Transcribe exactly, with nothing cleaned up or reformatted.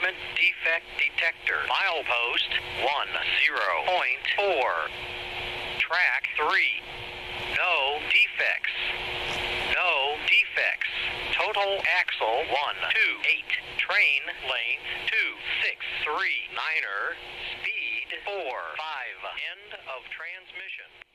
Equipment defect detector. Milepost one zero point four. Track three. No defects. No defects. Total axle one two eight. Train length two six three. Niner. Speed four five. End of transmission.